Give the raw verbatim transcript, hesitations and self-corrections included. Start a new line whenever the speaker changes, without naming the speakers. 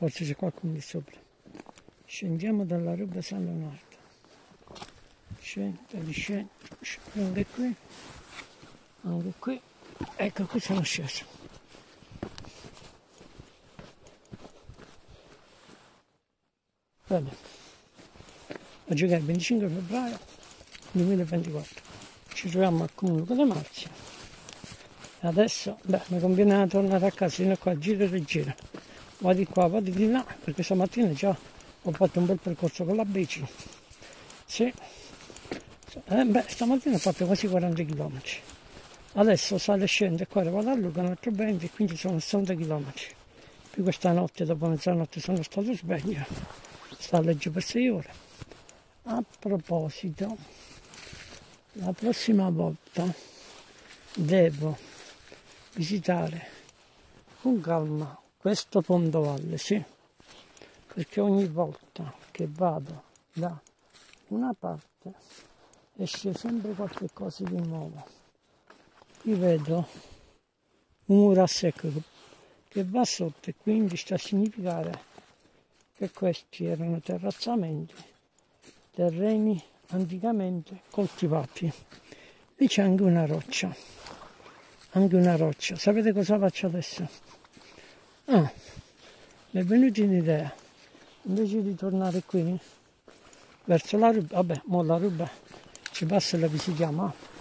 forse c'è qualcuno di sopra. Scendiamo dalla ruba San Leonardo. Scendo, riscendo, scendo anche qui, anche qui. Ecco, qui sono sceso. Bene. Oggi è il venticinque febbraio duemilaventiquattro. Ci troviamo al comune con le Marzie. E adesso, beh, mi conviene tornare a casa fino a qua, giro e giro. Vado di qua, vado di là, perché stamattina già ho fatto un bel percorso con la bici. Sì. Eh, beh, stamattina ho fatto quasi quaranta chilometri. Adesso sale e scende qua, vado a Luca, un altro venti, quindi sono sessanta chilometri. Più questa notte, dopo mezzanotte, sono stato sveglio. Sto a leggere per sei ore. A proposito, la prossima volta devo visitare con calma questo fondovalle, sì, perché ogni volta che vado da una parte esce sempre qualche cosa di nuovo. Qui vedo un muro a secco che va sotto e quindi sta a significare che questi erano terrazzamenti, terreni anticamente coltivati. Lì c'è anche una roccia, anche una roccia. Sapete cosa faccio adesso? Ah, mi è venuta un'idea, invece di tornare qui verso la ruba, vabbè, mo la ruba ci passa e la visitiamo.